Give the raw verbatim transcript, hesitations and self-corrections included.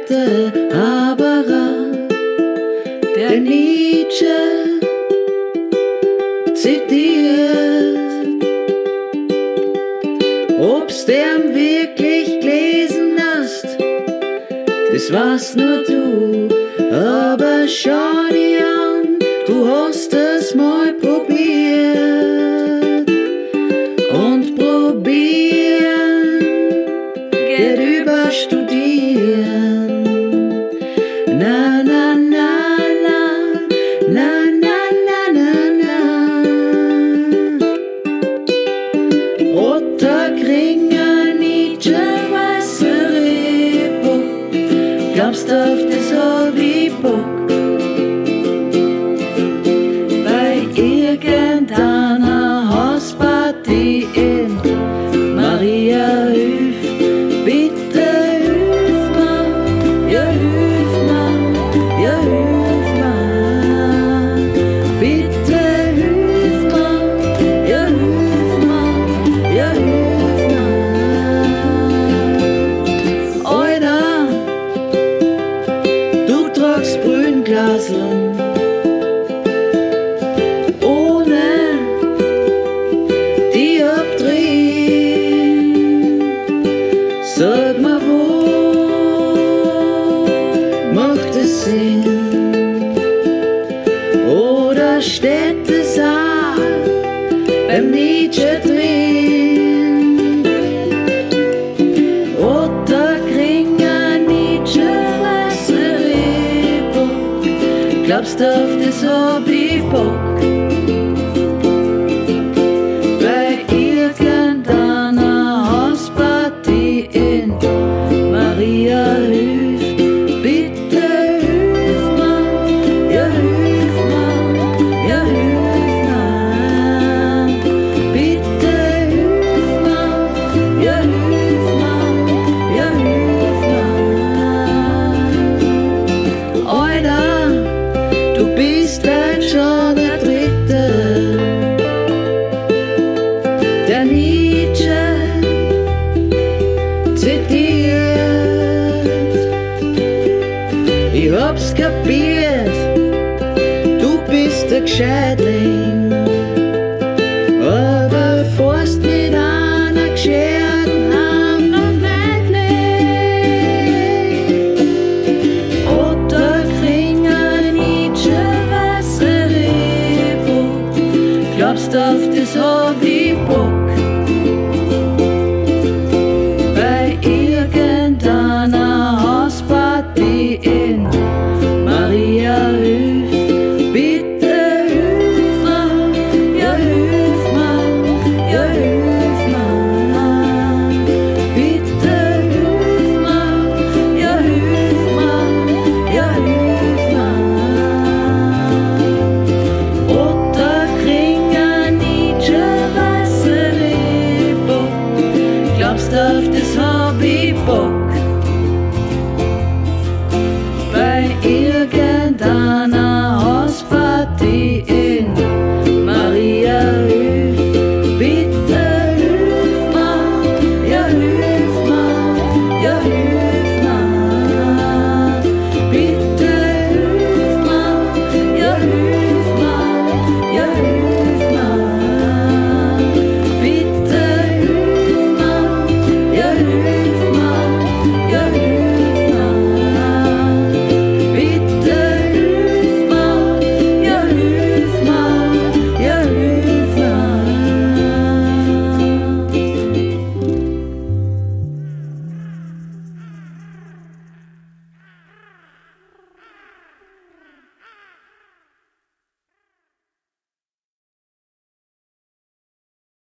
dritte Haberer, der Nietzsche zitiert. Ob's den wirklich gelesen hast, das warst nur du, aber schau dir an, du hast es mal probiert. Und probieren geht über studieren. Na na na na, na na na na na. Ottakringer, Nietzsche, weiße, Reebok, glaubst auf das hab ich Bock. Bei irgendeiner Hausparty in Maria hilf, bitte hilf mir, ja hilf mir, ja hilf mir, bitte hilf mir, ja hilf mir, ja hilf mir. Alter, du tragst Brühenglaseln ohne Dioptrien. Sag mal, wo macht es Sinn? Oder steht es auch beim Nietzsche drin? Ottakringer, Nietzsche, weiße, Reebok, glaubst auf das hab ich Bock. Bei irgendeiner Hausparty in Maria hilf, bitte hilf mir, ja hilf mir, ja hilf mir, bitte hilf mir, ja hilf mir, ja hilf mir. Alter, du bist halt schon der Dritte, der Nietzsche zitiert. Ich hab's kapiert, du bist der Gescheitling.